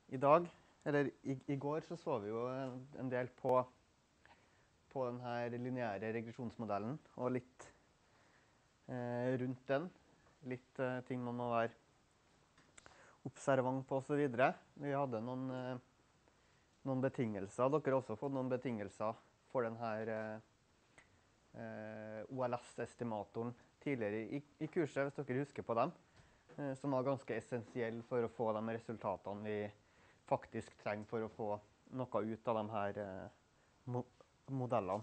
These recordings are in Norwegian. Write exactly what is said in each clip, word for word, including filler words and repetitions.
I dag, eller i, i går, så så vi jo en, en del på, på den her lineære regresjonsmodellen, og litt eh, rundt den. Litt eh, ting man må være observant på og så videre. Vi hadde noen, eh, noen betingelser. Dere har også fått noen betingelser for den her eh, O L S-estimatoren tidligere i, i kurset, hvis dere husker på dem, eh, som var ganske essensiell for å få de resultatene vi faktisk trenger for å få noe ut av de her eh, mo modellene.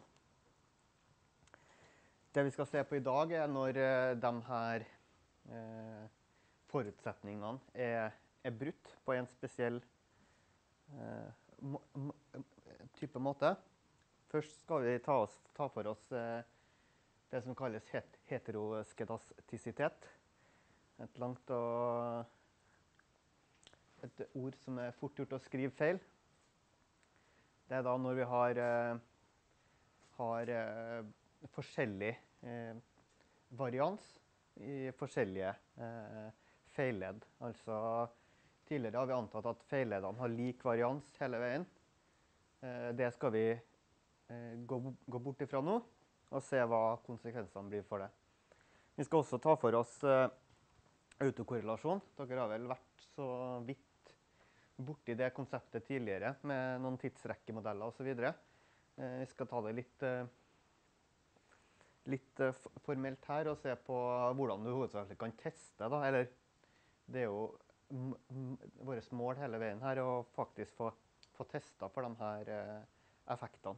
Det vi skal se på i dag er når eh, de her eh, forutsetningene er, er brutt på en spesiell eh, må type måte. Først skal vi ta, oss, ta for oss eh, det som kalles het heteroskedastisitet. Et langt og et ord som er fort gjort å skrive feil. Det er da når vi har, eh, har eh, forskjellig eh, varians i forskjellige eh, feilledd. Altså, tidligere har vi antatt at feilleddene har lik varians hele veien. Eh, det skal vi eh, gå, gå bort ifra nå, og se hva konsekvensene blir for det. Vi skal også ta for oss eh, autokorrelasjon. Dere har vel vært så vidt borti det konseptet tidligere, med noen tidsrekkemodeller og så videre. Eh, vi skal ta det litt, eh, litt eh, formelt her, og se på hvordan du hovedsakelig kan teste, da. Eller, det er jo vårt mål hele veien her, å faktisk få, få testet for de her eh, effektene.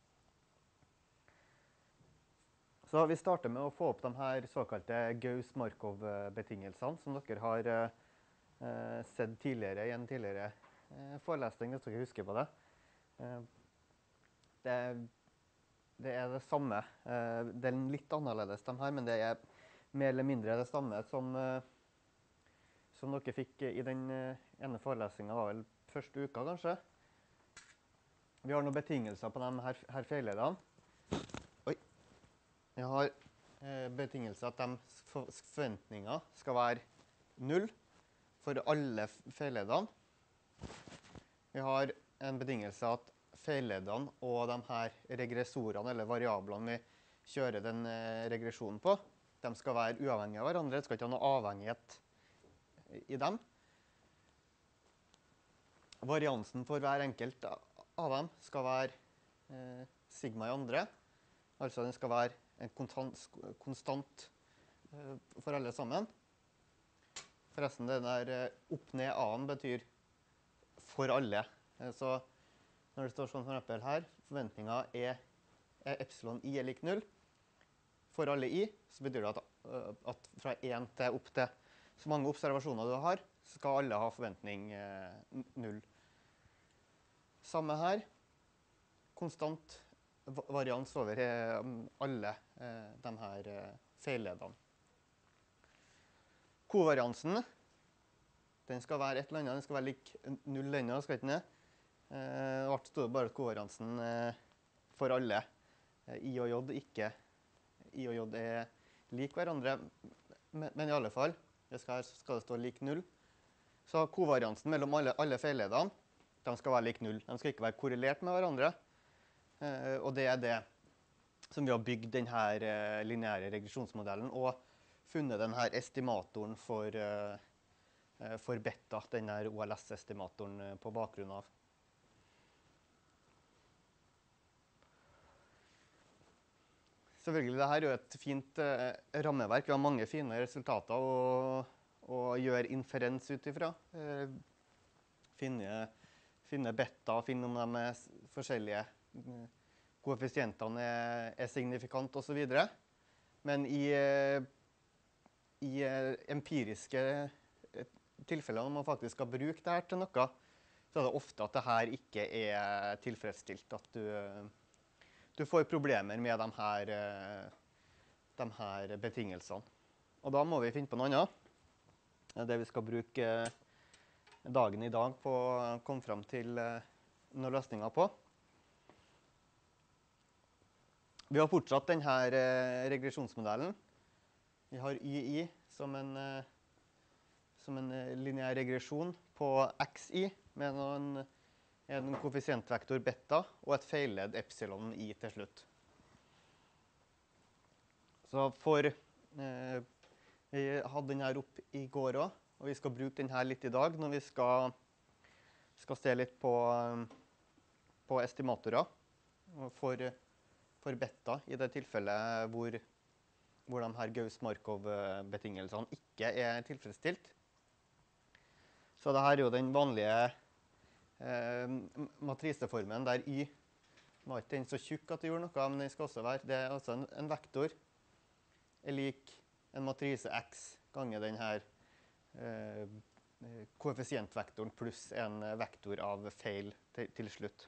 Så vi starter med å få opp de her såkalte Gauss-Markov-betingelsene, som dere har eh, sett tidligere i en tidligere eh, forelesning, hvis dere husker på det. Eh, det, det er det samme. Eh, det er litt annerledes de her, men det er mer eller mindre det samme som, eh, som dere fikk i den eh, ene forelesningen, var vel første uka kanskje. Vi har noen betingelser på de her, her feilleddene. Vi har eh, betingelser at de forventninger skal være null for alle feilleddene. Vi har en betingelse at feilleddene og de her regressorene, eller variablene vi kjører den eh, regresjonen på, de skal være uavhengige av hverandre. Det skal ikke ha noe avhengighet i dem. Variansen for hver enkelt av dem skal være eh, sigma i andre. Altså den skal være en konstant, konstant uh, for alle sammen. Forresten, den der uh, opp-ned A-en betyr for alle. Uh, så når det står sånn for eksempel her, forventningen er, er epsilon i er lik null. For alle i, så betyr det at, uh, at fra én til opp til så mange observasjoner du har, så skal alle ha forventning uh, null. Samme her. Konstant varians over alle eh, de her eh, feilleddene. Kovariansen, den skal være et eller annet, den skal være lik null ennå, skal ikke den? Eh, det stod bare kovariansen eh, for alle. Eh, I og J ikke. I og J er lik hverandre, men, men i alle fall, det skal, skal det stå lik null. Så kovariansen mellom alle, alle feilleddene, de skal være lik null. De skal ikke være korrelert med hverandre. Uh, og det er det som vi har bygd denne uh, lineære regresjonsmodellen og funnet denne estimatoren for, uh, uh, for beta, denne O L S-estimatoren uh, på bakgrunn av. Selvfølgelig, dette er jo et fint uh, rammeverk. Vi har mange fine resultater å, å gjøre inferens ut ifra. Uh, finne, finne beta, finne om de er forskjellige koeffisientene er, er signifikant og så videre. Men i, i empiriske tilfeller, når man faktisk skal bruke det her til noe, så er det ofte at det her ikke er tilfredsstilt. At du, du får problemer med de her, de her betingelsene. Og da må vi finne på noe annet. Det er det vi skal bruke dagen i dag på å komme frem til noen løsninger på. Vi har fortsatt denne regresjonsmodellen. Vi har Y I som en, som en lineær regresjon på X I med noen, en koeffisientvektor beta og et feilledd epsilon i til slutt. Så for eh, Vi hadde den her opp i går også, og vi skal bruke den her litt i dag når vi skal, skal se litt på, på estimatorer for, for beta i det tilfellet hvor, hvor de her Gauss-Markov-betingelsene ikke er tilfredsstilt. Så dette er jo den vanlige eh, matriseformen der y var ikke den så tjukk at det gjorde noe, men den skal også være, det er altså en, en vektor er lik en matrise x ganger den her eh, koeffisientvektoren pluss en vektor av feil til, til slutt.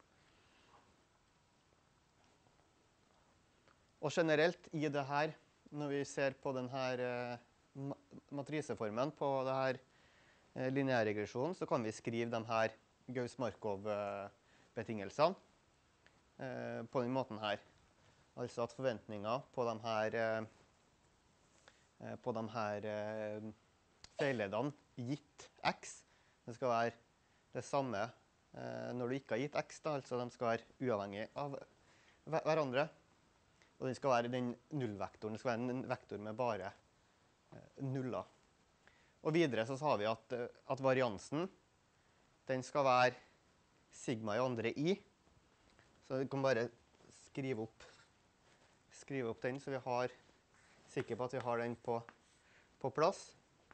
Og generelt i det her, når vi ser på den her eh, matriseformen på det her eh, lineærregresjonen, så kan vi skrive de her Gauss-Markov-betingelsene eh, på den måten her. Altså at forventninger på de her eh, på de her eh, feilleddene gitt x. Det skal være det samme eh, når du ikke har gitt x, da, altså de skal være uavhengige av hverandre. Og den skal være den nullvektoren, det skal være en vektor med bare eh, nuller. Og videre så har vi at, at variansen, den skal være sigma i andre i. Så vi kan bare skrive opp, skrive opp den, så vi har sikker på at vi har den på, på plass.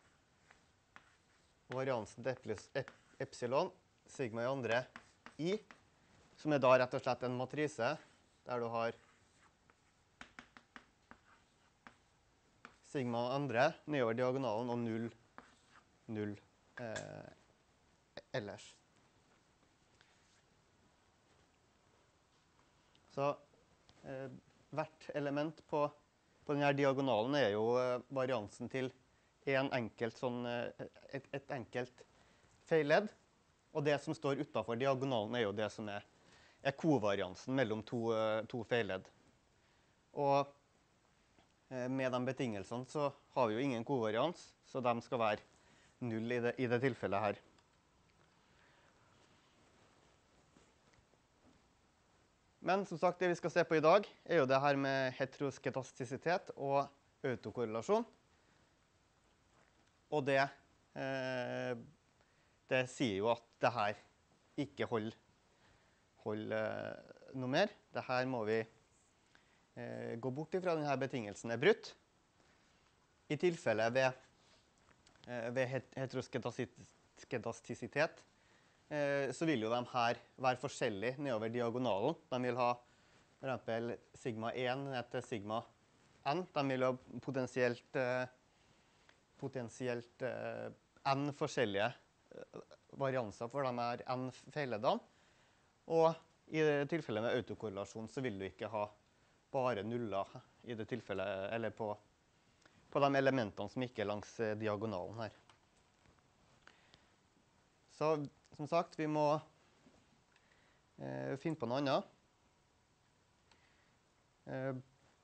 Variansen til epsilon, sigma i andre i, som er da rett og slett en matrise, der du har sigma andre nedover diagonalen og null, null eh, ellers. Så eh, hvert element på På denne diagonalen er jo variansen til en enkelt sånn, et, et enkelt feilledd. Og det som står utenfor diagonalen er jo det som er, er kovariansen mellom to, to feilledd. Og med de betingelsene så har vi jo ingen kovarians, så de skal være null i det, i det tilfellet her. Men som sagt, det vi skal se på i dag, er jo det her med heteroskedastisitet og autokorrelasjon. Og det, eh, det sier jo at det her ikke holder, holder eh, noe mer. Det her må vi eh, gå bort ifra denne betingelsen er brutt. I tilfelle ved, eh, ved heteroskedastisitet, så vil jo de her være forskjellige nedover diagonalen. De vil ha for eksempel sigma en ned til sigma n. De vil ha potensielt, potensielt n forskjellige varianser for de her n feilleddene. Og i tilfelle med autokorrelasjon så vil du ikke ha bare nuller i det tilfellet, eller på, på de elementene som ikke er langs diagonalen her. Så som sagt, vi må eh, finne på noe annet. Eh,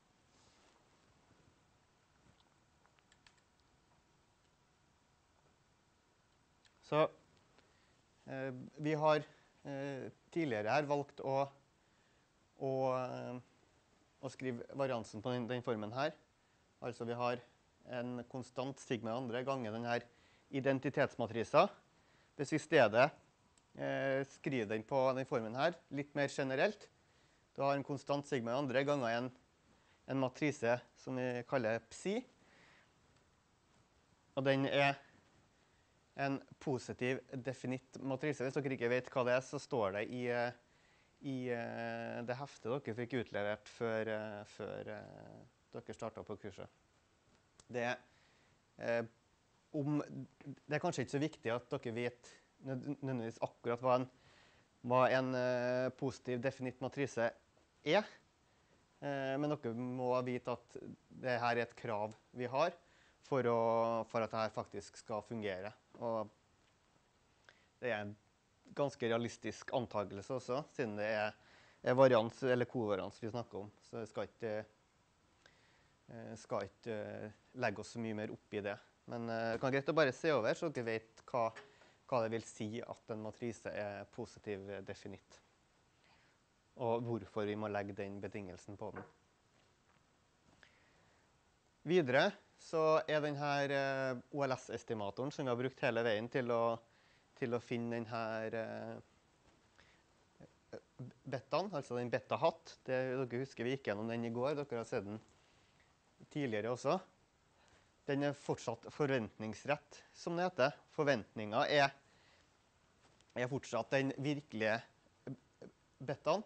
så eh, vi har eh, tidligere her valgt å, å, eh, å skrive variansen på den, den formen her. Altså vi har en konstant sigma i andre ganger denne identitetsmatrisa. Hvis vi i stedet eh, skriver den på den formen her, litt mer generelt, du har en konstant sigma i andre ganger en, en matrise som vi kaller psi. Og den er en positiv definitt matrise. Hvis dere ikke vet hva det er, så står det i, i det heftet dere fikk utlevert før, før dere startet på kurset. Det er eh, Om, det er kanskje ikke så viktig at dere vet nødvendigvis akkurat hva en, hva en uh, positiv definitt matrise er. Uh, men dere må vite at det her er et krav vi har for, å, for at dette faktisk skal fungere. Og det er en ganske realistisk antagelse også, siden det er, er varians eller kovarians vi snakker om. Så jeg skal ikke, uh, skal ikke uh, legge oss så mye mer opp i det. Men det uh, kan greit å bare se over, så dere vet hva, hva det vil si at en matrise er positiv definitt. Og hvorfor vi må legge den betingelsen på den. Videre så er denne O L S-estimatoren som vi har brukt hele veien til å, til å finne denne betaen, altså den beta-hatt. Det, dere husker vi gikk gjennom den i går, dere har sett den tidligere også. Den er fortsatt forventningsrett, som det heter. Forventningen er, er fortsatt den virkelige betaen.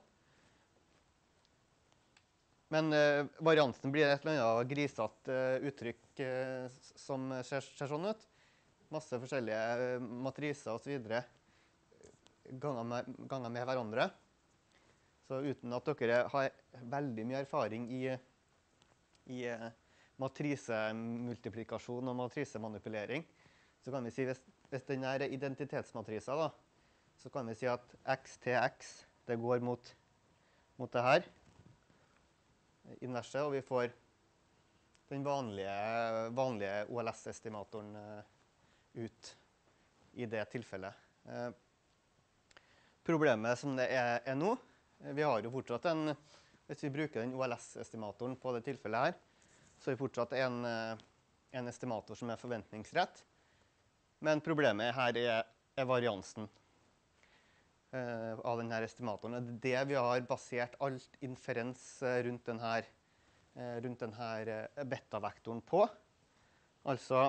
Men eh, variansen blir et eller annet grisatt eh, uttrykk eh, som ser, ser sånn ut. Masse forskjellige eh, matriser og så videre ganger med, ganger med hverandre. Så uten at dere har veldig mye erfaring i, i eh, matrisemultiplikasjon og matrisemanipulering, så kan vi si hvis, hvis den er identitetsmatrisa, da, så kan vi si at x til x, det går mot, mot det her. Inverset, og vi får den vanlige, vanlige O L S-estimatoren ut i det tilfellet. Eh, problemet som det er, er nå, vi har jo fortsatt en, hvis vi bruker den O L S-estimatoren på det tilfellet her, så er det fortsatt en, en estimator som er forventningsrett. Men problemet her er, er variansen Uh, av denne estimatoren. Det er det vi har basert alt inferens uh, rundt denne, uh, rundt denne uh, beta-vektoren på. Altså,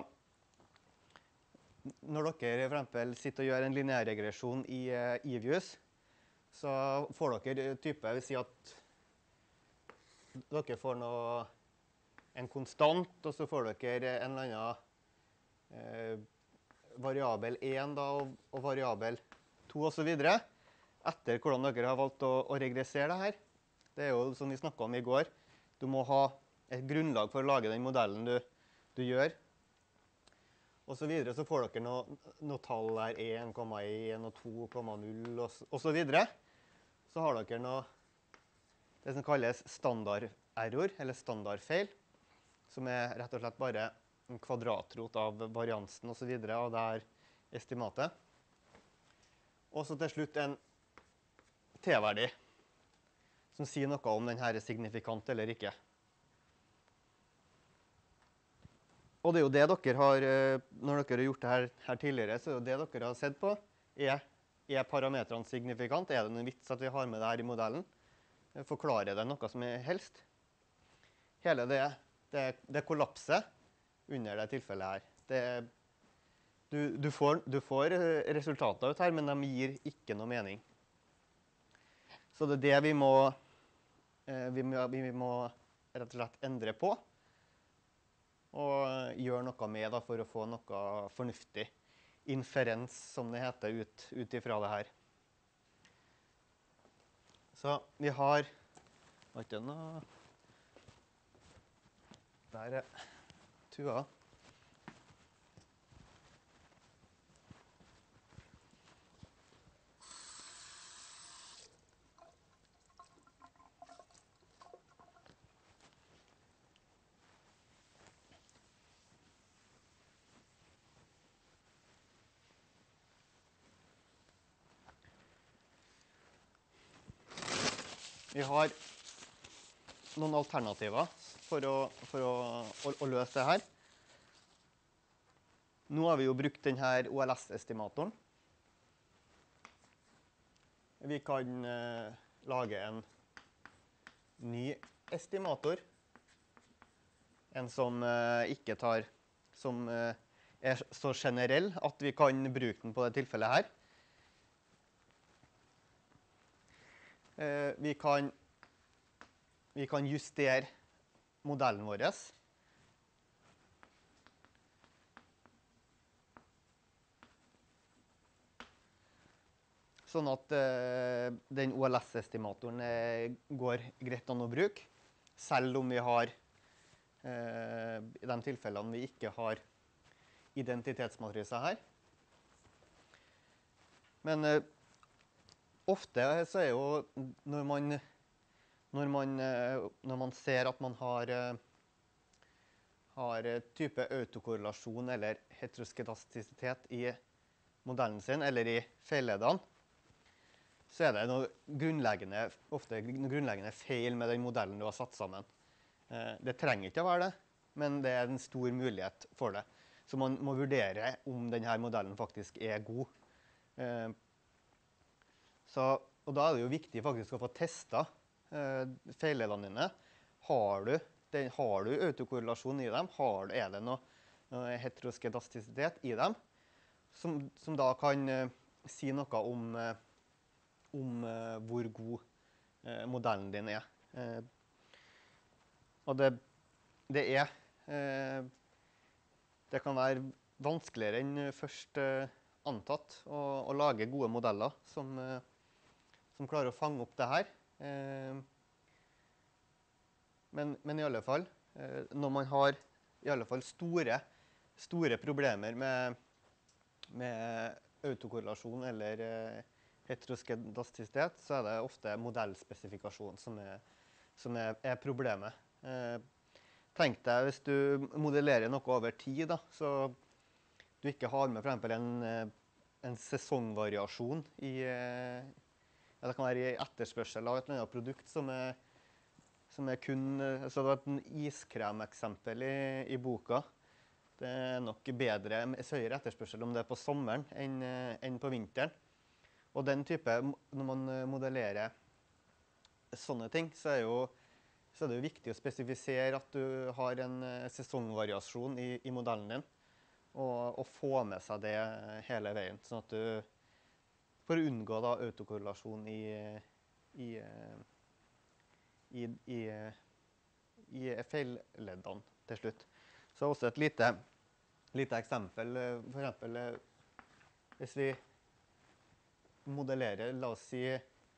når dere for eksempel sitter og gjør en lineærregresjon i uh, EViews, så får dere type, vil si at dere får noe, en konstant, og så får dere en eller annen uh, variabel én da, og, og variabel to og så videre, etter hvordan dere har valgt å, å regressere det her. Det er jo som vi snakket om i går. Du må ha et grunnlag for å lage den modellen du, du gjør. Og så videre så får dere noe, noe tall her, én komma én og to komma null og, og så videre. Så har dere noe, det som kalles standard-error, eller standardfeil, som er rett og slett bare en kvadratrot av variansen og så videre av det her estimatet. Og så til slutt en t-verdi, som sier noe om den her er signifikant eller ikke. Og det er jo det dere har, når dere har gjort det her, her tidligere, så er det det dere har sett på. Er, er parametrene signifikant? Er det noen vits at vi har med det her i modellen? Forklarer det noe som er helst? Hele det, det, det kollapser under det tilfellet her. Det Du, du, får, du får resultater ut her, men de gir ikke noe mening. Så det er det vi må, vi må, vi må rett og slett endre på, og gjøre noe med da, for å få noe fornuftig inferens, som det heter, ut, ut ifra det her. Så vi har, var ikke noe, der er Tua. Vi har noen alternativer for å, for å, å, å løse det her. Nå har vi jo brukt denne O L S-estimatoren. Vi kan eh, lage en ny estimator. En som eh, ikke tar, som eh, er så generell at vi kan bruke den på det tilfellet her. Vi kan, vi kan justere modellen vår. Sånn at eh, den O L S-estimatoren eh, går greit an å bruke, selv om vi har, eh, i de tilfellene vi ikke har identitetsmatriser her. Men eh, ofte så er jo når man, når man, når man ser at man har, har type autokorrelasjon eller heteroskedastisitet i modellen sin, eller i feilledene, så er det noe grunnleggende, ofte noe grunnleggende feil med den modellen du har satt sammen. Det trenger ikke å være det, men det er en stor mulighet for det. Så man må vurdere om denne modellen faktisk er god. Så, og da er det jo viktig faktisk å få testet feilledene dine. Har du, den, har du autokorrelasjon i dem? Har, er det noe, noe heteroskedastisitet i dem? Som, som da kan si noe om om uh, hvor god uh, modellen din er. Uh, og det, det er uh, det kan være vanskeligere enn først uh, antatt å, å lage gode modeller som, uh, som klarer å fange opp det her. Uh, men, men i alle fall, uh, når man har i alle fall store, store problemer med, med autokorrelasjon eller uh, heteroskedastisitet, så er det ofte modellspesifikasjon som er, som er, er problemet. Eh, tenk deg hvis du modellerer noe over tid, da, så du ikke har med for eksempel en, en sesongvariasjon i, ja, det kan være i etterspørsel av et eller annet produkt som er, som er kun, så det var et iskrem-eksempel i, i boka. Det er nok bedre, høyere etterspørsel om det er på sommeren enn, enn på vinteren. Og den type, når man modellerer sånne ting, så er, jo, så er det jo viktig å spesifisere at du har en sesongvariasjon i, i modellen din, og, og få med seg det hele veien, sånn at du, for å unngå da autokorrelasjon i, i, i, i, i feilleddene til slutt. Så også et lite, lite eksempel, for eksempel hvis vi modellere, la oss si,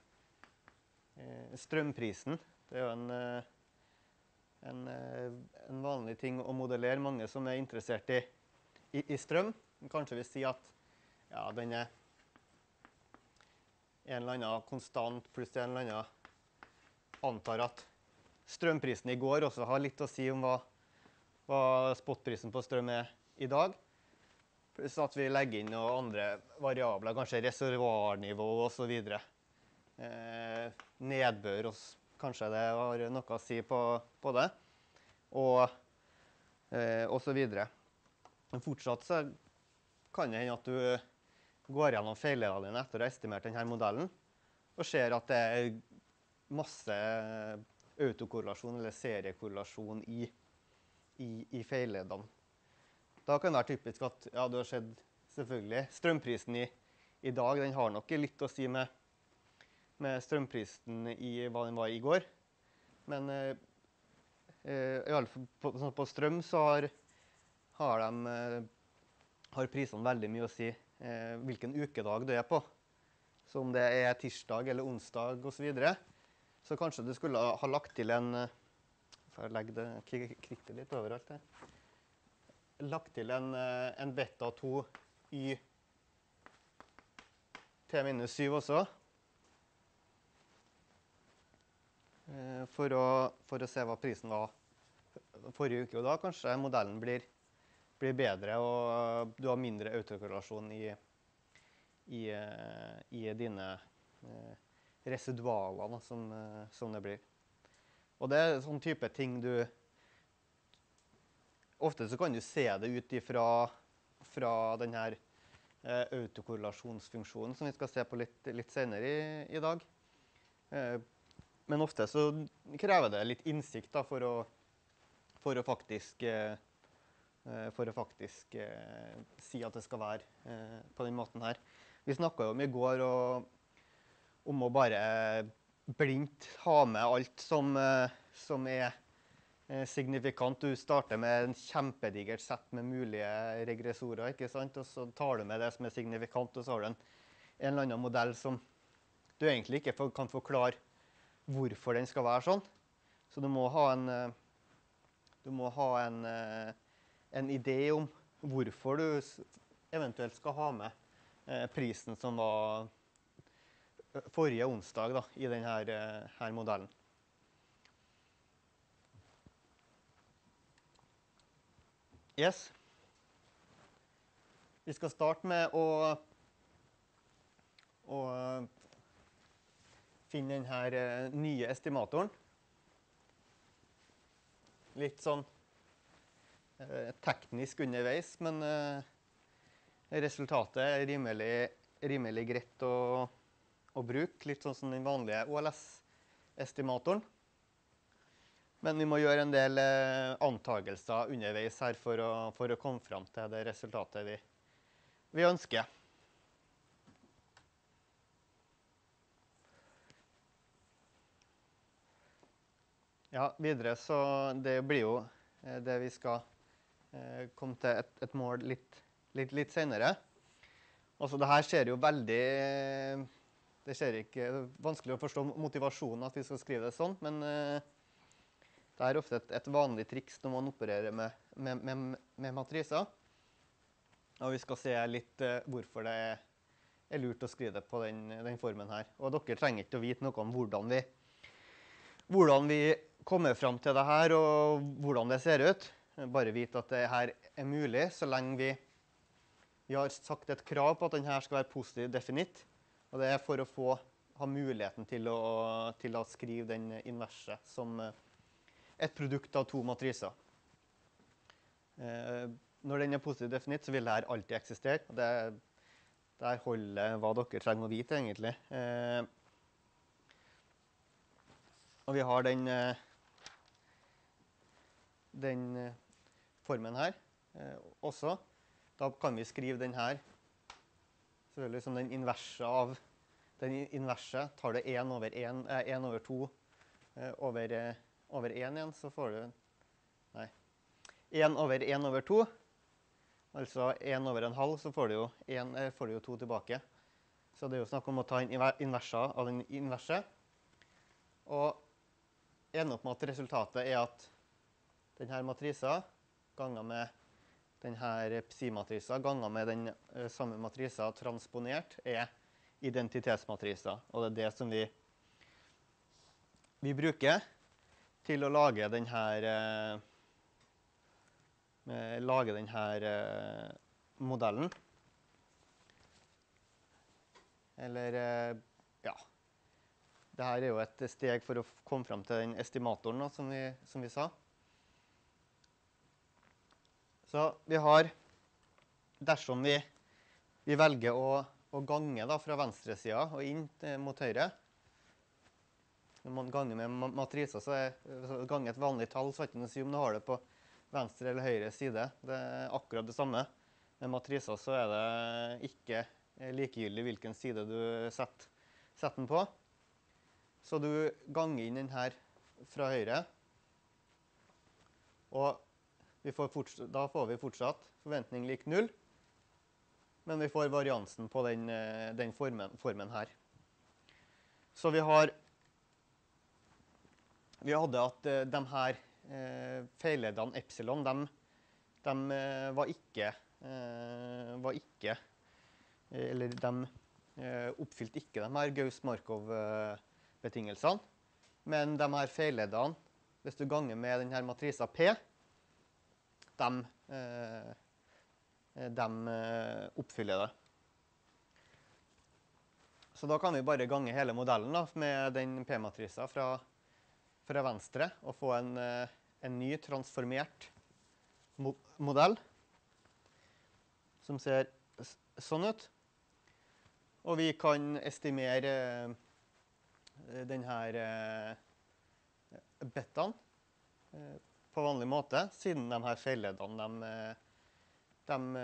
strømprisen. Det er jo en, en, en vanlig ting å modellere. Mange som er interessert i, i, i strøm, kanskje vil si at ja, den er en eller annen konstant pluss en eller annen antar at strømprisen i går også har litt å si om hva, hva spotprisen på strøm er i dag. Så at vi legger inn noen andre variabler, kanskje reservoarnivå og så videre. Eh, nedbør, og kanskje det har noe å si på, på det. Og, eh, og så videre. Men fortsatt så kan det hende at du går gjennom feilledene dine etter å ha estimert denne modellen, og ser at det er masse autokorrelasjon eller seriekorrelasjon i, i, i feilledene. Da kan det være typisk at, ja, du har sett selvfølgelig, strømprisen i, i dag, den har nok litt å si med, med strømprisen i hva den var i går. Men eh, i alle fall på, på strøm så har, har, de, har prisene veldig mye å si eh, hvilken ukedag du er på. Så om det er tirsdag eller onsdag og så videre, så kanskje du skulle ha lagt til en, for å legge det, kritte litt overalt her, lagt til en, en beta to y t minus syv også, for å, for å se hva prisen var forrige uke. Og da kanskje modellen blir, blir bedre, og du har mindre autokorrelasjon i, i, i dine residualer, som, som det blir. Og det er sånn type ting du ofte så kan du se det ut ifra fra denne eh, autokorrelasjonsfunksjonen, som vi skal se på litt, litt senere i, i dag. Eh, men ofte så krever det litt innsikt da, for, å, for å faktisk, eh, for å faktisk eh, si at det skal være eh, på den måten her. Vi snakket jo om i går og, om å bare blindt ha med alt som, eh, som er signifikant. Du starter med en kjempedigert sett med mulige regressorer, ikke sant? Og så tar du med det som er signifikant, og så har du en, en eller annen modell som du egentlig ikke for, kan forklare hvorfor den skal være sånn. Så du må ha en, du må ha en, en idé om hvorfor du eventuelt skal ha med prisen som var forrige onsdag da, i denne her modellen. Yes. Vi skal starte med å å finne denne nye estimatoren. Litt sånn eh, teknisk underveis, men eh, resultatet er rimelig, rimelig greit å, å bruke. Litt sånn som den vanlige O L S-estimatoren. Men vi må gjøre en del eh, antagelser underveis her for å, for å komme fram til det resultatet vi, vi ønsker. Ja, videre så det blir jo eh, det vi skal eh, komme til et, et mål litt, litt, litt senere. Altså det her ser jo veldig, det ser ikke, det er vanskelig å forstå motivasjonen at vi skal skrive det sånn, men eh, det er ofte et, et vanlig triks når man opererer med, med, med, med matriser. Og vi skal se litt uh, hvorfor det er, er lurt å skrive det på den, den formen her. Og dere trenger ikke å vite noe om hvordan vi, hvordan vi kommer fram til det her, og hvordan det ser ut. Bare vite at det her er mulig, så lenge vi, vi har sagt et krav på at den her skal være positiv definitt. Og det er for å få, ha muligheten til å, til å skrive den inverse som et produkt av to matriser. Eh, når den er positiv definitt, så vil det her alltid eksistere. Det, det her holder hva dere trenger å vite, egentlig. Eh, og vi har den, eh, den eh, formen her eh, også. Da kan vi skrive den her. Selvfølgelig som den inverse av den inverse. Tar det én over én, eh, én over to eh, over eh, over én igjen, så får du, nei, én over én over to, altså én over en halv, så får du jo, en, får du jo to tilbake. Så det er jo snakk om å ta en inverse av den inverse, og ende opp med at resultatet er at denne matrisa ganger med denne psi-matrisa ganger med den uh, samme matrisa transponert er identitetsmatrisa, og det er det som vi, vi bruker til å lage denne, eh, lage denne eh, modellen. Eller, eh, ja, det her er jo et steg for å komme frem til den estimatoren, da, som, vi, som vi sa. Så vi har, dersom vi, vi velger å, å gange da, fra venstre siden og inn eh, mot høyre, når man ganger med matriser, så er så ganger et vanlig tall, så er det ikke noe å si om du har det på venstre eller høyre side. Det er akkurat det samme. Med matriser så er det ikke likegyldig hvilken side du setter, setter den på. Så du ganger inn den her fra høyre. Og vi får fortsatt, da får vi fortsatt forventning lik null. Men vi får variansen på den, den formen, formen her. Så vi har Vi hadde at uh, de her uh, feilleddene epsilon, de, de uh, var ikke, uh, var ikke uh, eller de uh, oppfylte ikke de her Gauss-Markov-betingelsene. Men de her feilleddene, hvis du ganger med denne matrisa P, de, uh, de uh, oppfyller det. Så da kan vi bare gange hele modellen da, med den P-matrisa fra fra venstre og få en, en ny transformert mo modell som ser sånn ut. Og vi kan estimere denne betaen på vanlig måte, siden de her feilleddene de, de,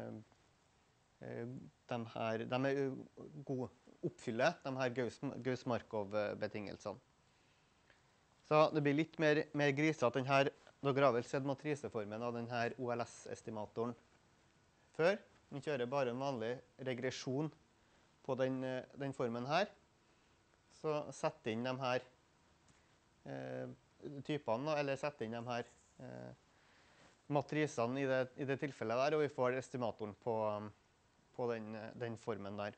de, her, de er gode, oppfyller de her Gauss-Markov-betingelsene. Så det blir litt mer, mer grisete. Denne, dere har vel sett matriseformen av denne O L S-estimatoren før. Den kjører bare en vanlig regresjon på den, den formen her. Så sett inn de her eh, typene, eller sett inn de her eh, matrisene i det, i det tilfellet der, og vi får estimatoren på, på den, den formen der.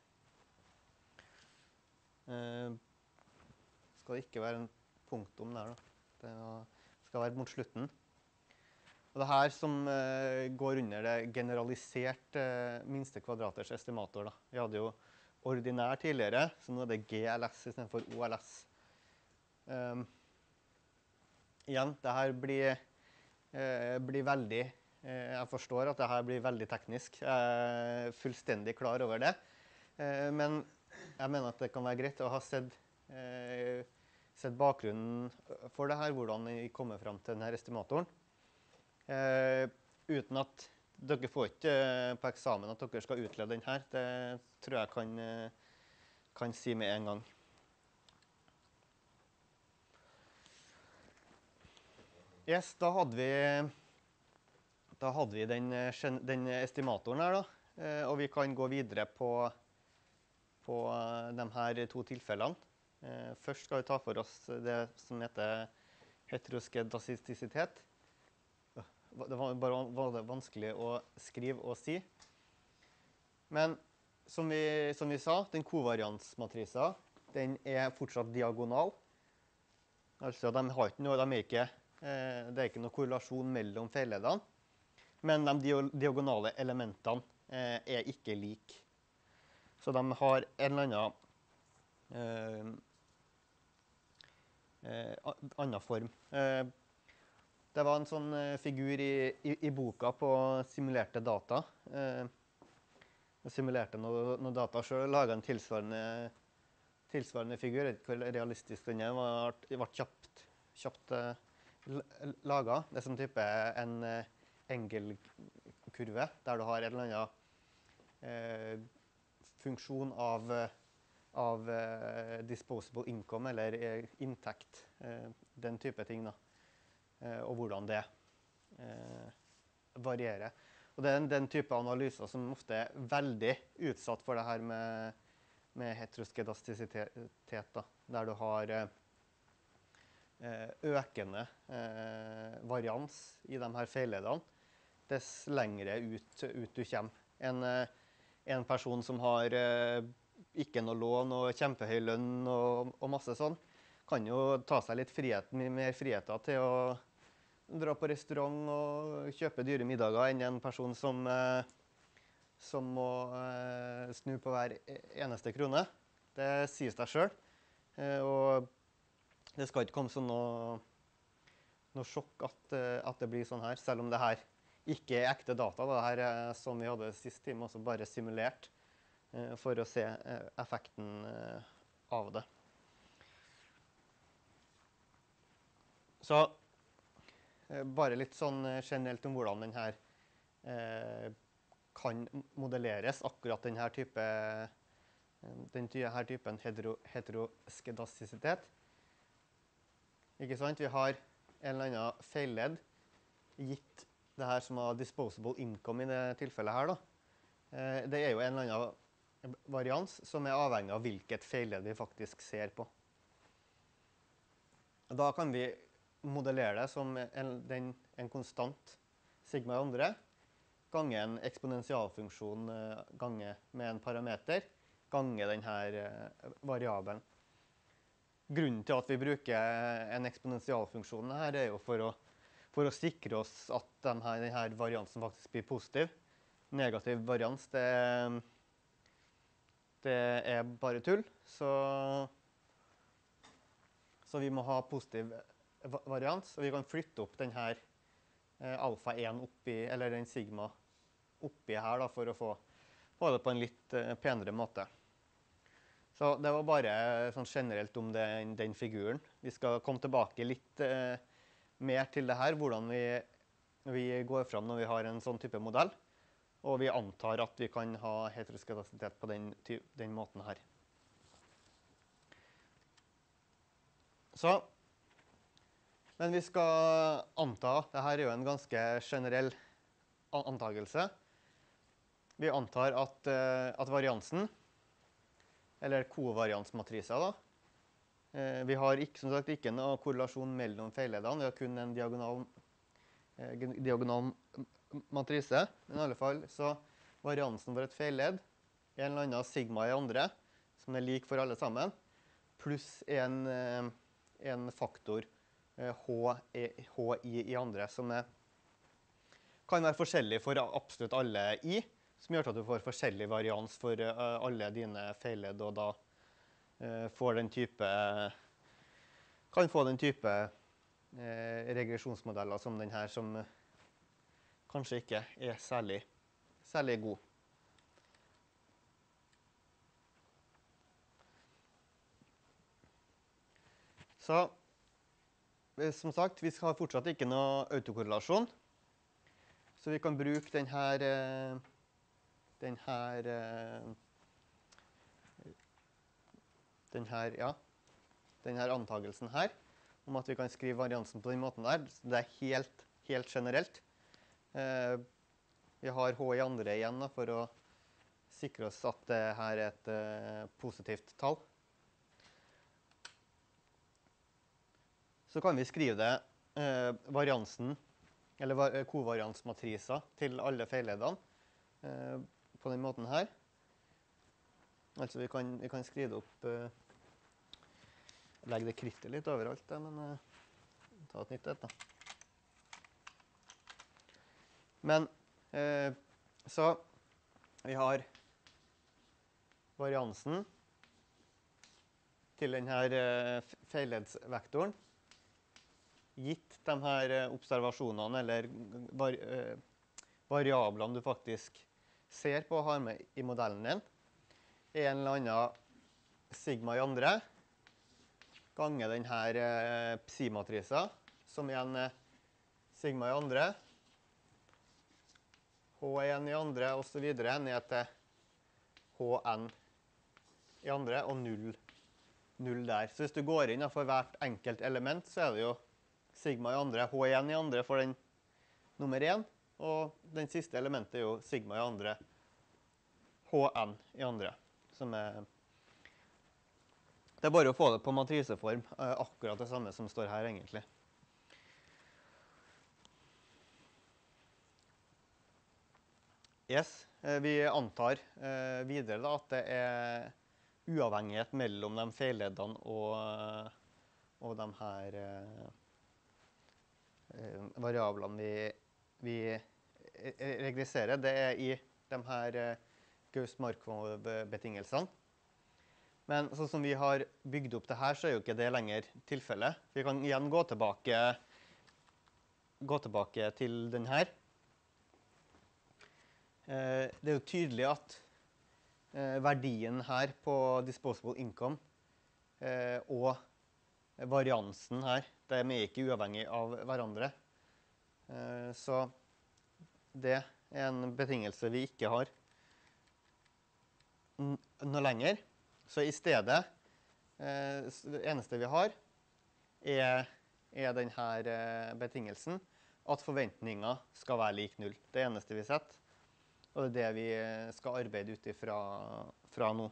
Eh, skal det ikke være en punktum der da. Det skal være mot slutten. Og det her som uh, går under det generaliserte uh, minste kvadraters estimator da. Vi hadde jo ordinær tidligere, så nå er det G L S i stedet for O L S. Um, igjen, det her blir, uh, blir veldig, uh, jeg forstår at det her blir veldig teknisk. Jeg er fullstendig klar over det. Uh, men jeg mener at det kan være greit å ha sett, uh, sett bakgrunnen for det her, hvordan vi kommer frem til denne estimatoren. Uh, uten at dere får ikke på eksamen at dere skal utlede den her. Det tror jeg kan, kan si med en gang. Yes, da hadde vi, da hadde vi den, den estimatoren her da. Og vi kan gå videre på, på de her to tilfellene. Først skal vi ta for oss det som heter heteroskedastisitet. Det var bare var det vanskelig å skrive og si. Men som vi, som vi sa, den kovariansmatrisa, den er fortsatt diagonal. Altså, de har ikke noe, de er ikke, eh, det er ikke noe korrelasjon mellom feilledene. Men de diagonale elementene eh, er ikke like. Så de har en eller annen eh, eh, annen form. Eh, Det var en sånn uh, figur i, i, i boka på simulerte data. Uh, jeg simulerte noe, noe data selv, laget en tilsvarende, tilsvarende figur. Jeg vet ikke hvor realistisk den er. Det ble kjapt, kjapt uh, laget. Det er som type en uh, engelkurve, der du har en eller annen uh, funksjon av, av uh, disposable income, eller uh, inntekt. Uh, den type ting da. Og hvordan det eh, varierer. Og det er den type analyser som ofte er veldig utsatt for det her med, med heteroskedastisitet, da, der du har eh, økende eh, varians i de her feilledene, dess lengre ut, ut du kommer. En, en person som har eh, ikke noe lån og kjempehøy lønn og, og masse sånn, kan jo ta seg litt frihet, mer friheter til å dra på restaurant og kjøpe dyre middager enn en person som, eh, som må eh, snu på hver eneste krone. Det sies deg selv. Eh, og det skal ikke komme som noe, noe sjokk at, eh, at det blir sånn her, selv om det her ikke er ekte data. Det her er som vi hadde sist time, også bare simulert eh, for å se eh, effekten eh, av det. Så bare litt sånn generelt om hvordan den her eh, kan modelleres, akkurat denne type, den her typen hetero, heteroskedastisitet. Ikke sant? Vi har en eller annen feilledd, gitt det her som var disposable income i det tilfellet her da. Eh, det er jo en eller annen varians som er avhengig av hvilket feilledd vi faktisk ser på. Da kan vi modellere det som en, den, en konstant sigma i andre, gange en eksponentialfunksjon gange med en parameter, gange denne variabelen. Grunnen til at vi bruker en eksponentialfunksjon her er jo for å, for å sikre oss at denne, denne variansen faktisk blir positiv. Negativ varians, det, det er bare tull, så, så vi må ha positiv varians, og vi kan flytte opp den her eh, alfa én oppi, eller den sigma oppi her da, for å få, få det på en litt eh, penere måte. Så det var bare sånn generelt om den, den figuren. Vi skal komme tilbake litt eh, mer til det her, hvordan vi, vi går fram når vi har en sånn type modell, og vi antar at vi kan ha heteroskedastisitet på den, den måten her. Så men vi skal anta, dette er jo en ganske generell antagelse. Vi antar at, at variansen, eller kovariansmatrisa da, vi har ikke, som sagt, ikke noe korrelasjon mellom feilledene, vi har kun en diagonal, diagonal matrise. Men i alle fall så variansen for et feilledd er en eller annen sigma i andre, som er lik for alle sammen, pluss en, en faktor H, e, H i i andre, som er, kan være forskjellig for absolutt alle i, som gjør at du får forskjellig varians for uh, alle dine feilledd, og da uh, får den type, kan få den type uh, regresjonsmodeller som den her, som uh, kanskje ikke er særlig, særlig god. Så, som sagt, vi har fortsatt ikke noe autokorrelasjon. Så vi kan bruke den her, den her, den her, ja, den her antagelsen her, om at vi kan skrive variansen på den måten der. Så det er helt, helt generelt. Vi har H i andre igjen da, for å sikre oss at det her er et positivt tall. Så kan vi skrive det eh, variansen, eller kovariansmatriser til alle feilleddene eh, på den måten her. Altså vi kan, vi kan skrive det opp, eh, legge det krittet litt overalt, da, men eh, ta et nytt et da. Men, eh, så vi har variansen til denne eh, feilleddsvektoren, gitt de her observasjonene eller var, uh, variablene du faktisk ser på og har med i modellen din, er en eller annen sigma i andre, ganger den her uh, psi-matrisa, som igjen er sigma i andre, H en i andre, og så videre, ned til H n i andre, og null, null der. Så hvis du går inn for hvert enkelt element, så er det jo sigma i andre, H en i andre for den nummer én, og den siste elementet er jo sigma i andre, H n i andre, som er... Det er bare å få det på matriseform, akkurat det samme som står her egentlig. Yes, vi antar videre da at det er uavhengighet mellom de feilleddene og, og de her variablene vi, vi regresserer. Det er i de her Gauss-Markov-betingelsene. Men sånn som vi har bygd opp det her, så er jo ikke det lenger tilfellet. Vi kan igjen gå tilbake, gå tilbake til den her. Det er jo tydelig at verdien her på disposable income og variansen her, de er ikke uavhengig av hverandre. Så det er en betingelse vi ikke har noe lenger. Så i stedet, det eneste vi har, er, er denne betingelsen at forventningen skal være lik null. Det eneste vi setter, og det er det vi skal arbeide ut ifra fra nå.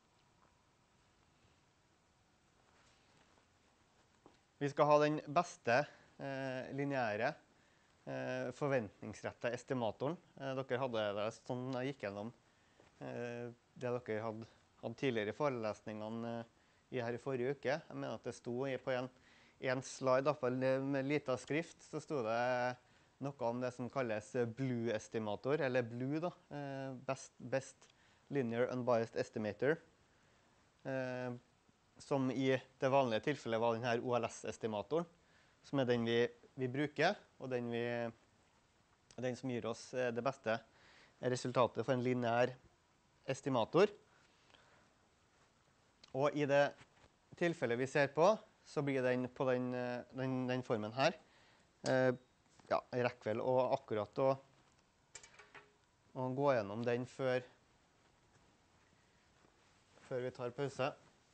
Vi skal ha den beste eh, lineære eh, forventningsrette estimatoren. Eh, dere hadde det sånn jeg gikk gjennom eh, det dere hadde, hadde tidligere i forelesningene eh, i her i forrige uke. Jeg mener at det sto på en, en slide, i hvert fall med liten skrift, så sto det noe om det som kalles BLEU-estimator, eller BLEU da, eh, best, best Linear Unbiased Estimator. Eh, som i det vanlige tilfellet var denne O L S-estimatoren, som er den vi, vi bruker, og den, vi, den som gir oss det beste resultatet for en lineær estimator. Og i det tilfellet vi ser på, så blir den på den, den, den formen her. Eh, ja, jeg rekker vel og akkurat å, å gå gjennom den før, før vi tar pause.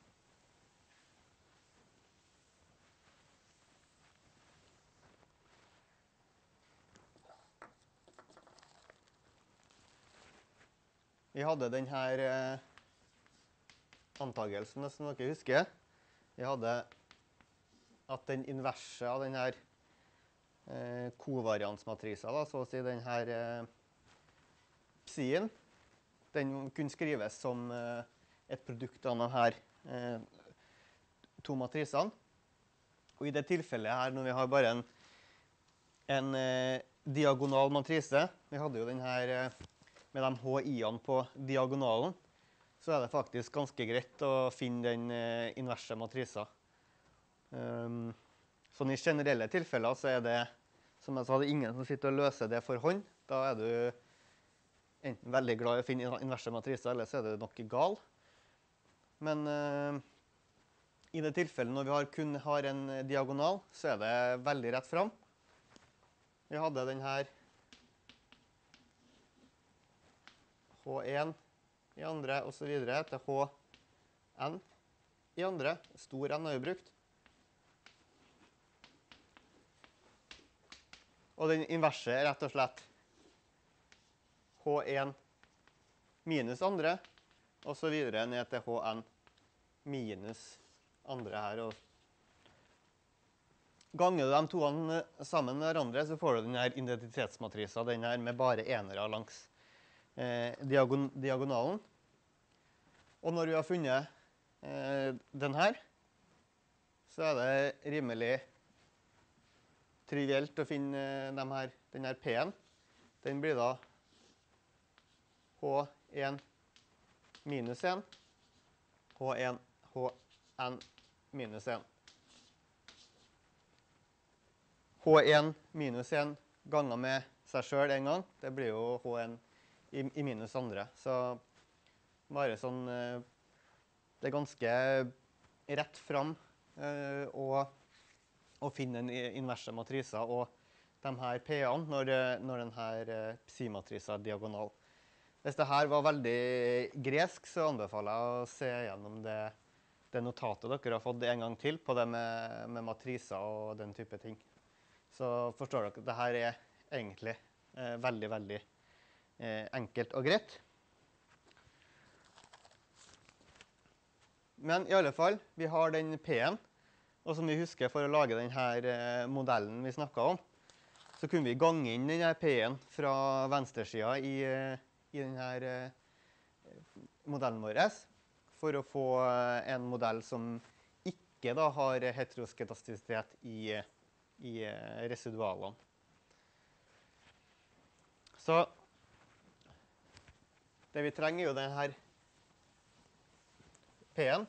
Vi hadde denne eh, antagelsen, som dere husker. Vi hadde at den inverse av denne eh, kovariansmatrisa, da, så å si denne eh, psien, den kunne skrives som eh, et produkt av denne her eh, to matrisene. Og i det tilfellet her, når vi har bare en, en eh, diagonal matrise, vi hadde jo denne eh, med de H I-ene på diagonalen, så er det faktisk ganske greit å finne den eh, inverse matrisa. Um, sånn i generelle tilfeller så er det, som jeg sa, det er ingen som sitter og løser det for hånd. Da er du enten veldig glad i å finne inverse matriser, eller så er du nok gal. Men uh, i det tilfellet når vi har, kun har en diagonal, så er det veldig rett fram. Vi hadde den her H en i andre, og så videre til H N i andre. Stor N har vi brukt. Og den inverse er rett og slett H en minus andre, og så videre ned til H N minus andre her. Og ganger du de toene sammen med hverandre, så får du denne identitetsmatrisa, den her med bare enere langs eh, diagon diagonalen. Og når vi har funnet eh, den her, så er det rimelig trivielt å finne de her, den her P-en. Den blir da H en minus en, H en, H N minus en. H en minus en ganger med seg selv en gang, det blir jo H en i, i minus andre. Så bare sånn, det er ganske rett fram å, å finne en inverse matrisa og de her P-ene når, når denne psi-matrisa er diagonal. Hvis det her var veldig gresk, så anbefaler jeg å se gjennom det, det notatet dere har fått en gang til på det med, med matriser og den type ting. Så forstår dere at det her er egentlig eh, veldig, veldig eh, enkelt og greit. Men i alle fall, vi har den P-en, og som vi husker for å lage denne eh, modellen vi snakket om, så kunne vi gange inn denne P-en fra venstresiden i, i denne eh, modellen vår, for å få en modell som ikke da har heteroskedastisitet i, i residualene. Så det vi trenger er jo denne P-en.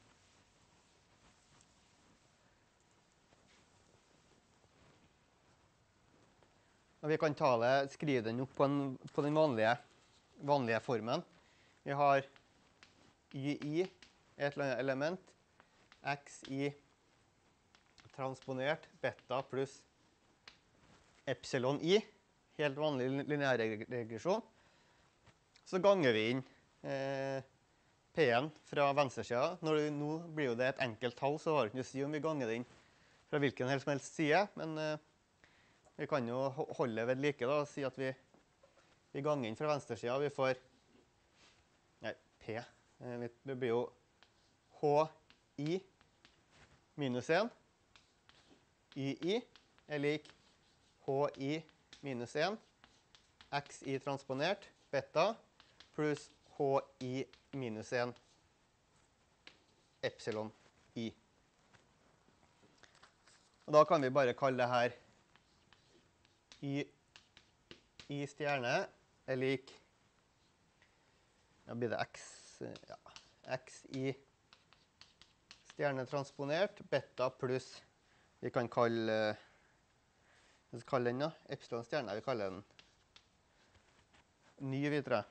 Og vi kan ta det, skrive den opp på, en, på den vanlige, vanlige formen. Vi har y i, et eller annet element, x i transponert beta pluss epsilon i, helt vanlig lineær regresjon. Så ganger vi inn eh, P-en fra venstresiden. Når det, nå blir jo det et enkelt tall, så har det ikke noe å si om vi ganger det inn fra hvilken helst som helst side, men eh, vi kan jo holde ved like da, og si at vi, vi ganger inn fra venstresiden, og vi får nei, P. Eh, det blir jo H i minus en. Y i er lik H i minus en. X i transponert beta pluss H i minus en epsilon i. Og da kan vi bare kalle det her y i stjerne er lik, da blir det x, ja, x i stjerne transponert beta pluss, vi kan kalle, vi skal kalle den da, epsilon stjerne, vi kaller den ny videre.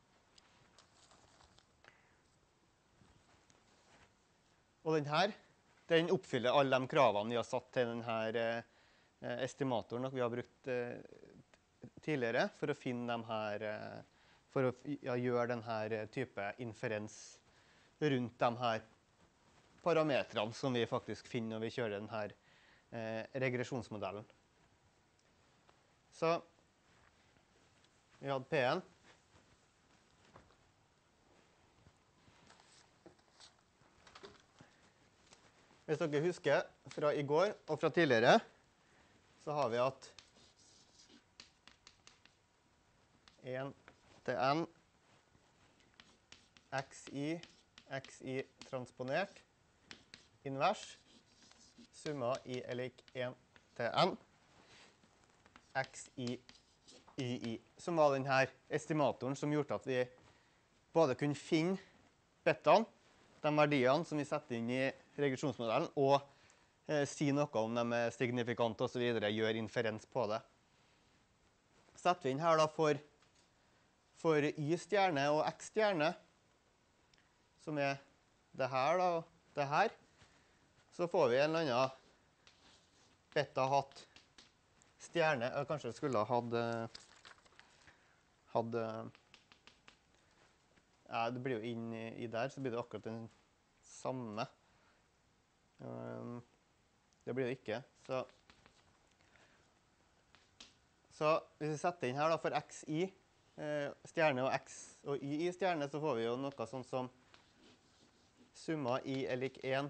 Og den her, den oppfyller alle de kravene vi har satt til denne eh, estimatoren vi har brukt eh, tidligere for å finne de her, eh, for å ja, gjøre denne type inferens rundt de her parametrene som vi faktisk finner når vi kjører denne eh, regresjonsmodellen. Så vi hadde P-en. Hvis dere husker fra i går og fra tidligere, så har vi at en til n xi, xi transponert, invers, summa i er lik en til n, xi Y I, som var denne estimatoren som gjorde at vi både kunne finne betaene, de verdiene som vi setter inn i regresjonsmodellen, og eh, si noe om de er signifikante og så videre, gjør inferens på det. Setter vi inn her da for, for Y stjerne og X stjerne, som er det her da, og det her, så får vi en eller annen beta hatt stjerne, eller kanskje jeg skulle ha hatt, hatt ja, det blir jo inn i, i der, så blir det akkurat den samme. Um, det blir det ikke, så Så hvis vi setter inn her da for xi, eh, stjerne og x og y i stjerne, så får vi jo noe sånn som summa i er lik én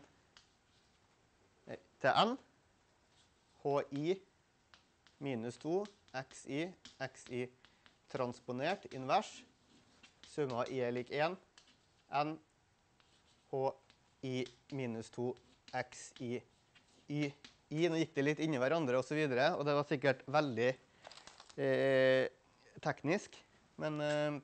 til n, hi minus to, xi, xi transponert, invers, summa i er lik én, n, hi minus to, xi, y, i. Nå gikk det litt inni hverandre og så videre, og det var sikkert veldig eh, teknisk, men eh,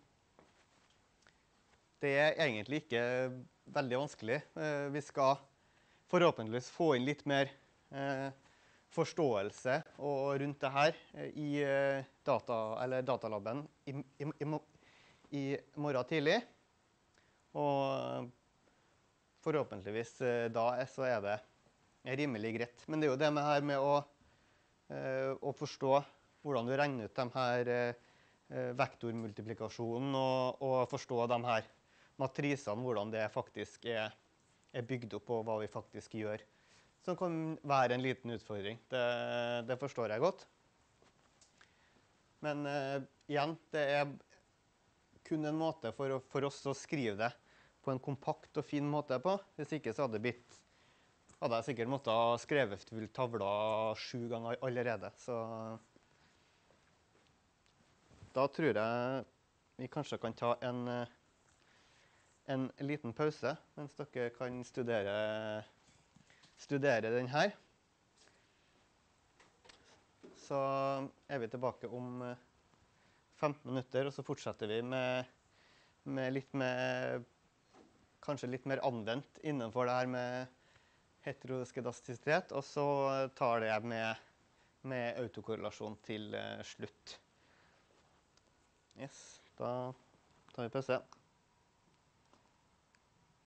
det er egentlig ikke veldig vanskelig. Eh, vi skal forhåpentligvis få inn litt mer eh, forståelse og rundt det her i eh, data, eller datalaben i, i, i, i morgen tidlig. Og forhåpentligvis eh, da så er det rimelig greit. Men det er jo det med her med å, eh, å forstå hvordan du regner ut de her eh, vektormultiplikasjonen og, og forstå de her matrisene, hvordan det faktisk er, er bygd opp og hva vi faktisk gjør. Som kan være en liten utfordring. Det, det forstår jeg godt. Men eh, igjen, det er kun en måte for, å, for oss å skrive det på en kompakt og fin måte på. Hvis ikke så hadde det blitt hadde jeg sikkert måttet ha skrevet full tavla sju ganger allerede. Så da tror jeg vi kanskje kan ta en, en liten pause, mens dere kan studere, studere den her. Så er vi tilbake om femten minutter, og så fortsetter vi med, med litt med, kanskje litt mer anvendt innenfor det her med heteroskedastisitet, og så tar det med, med autokorrelasjon til slutt. Yes, da tar vi pause.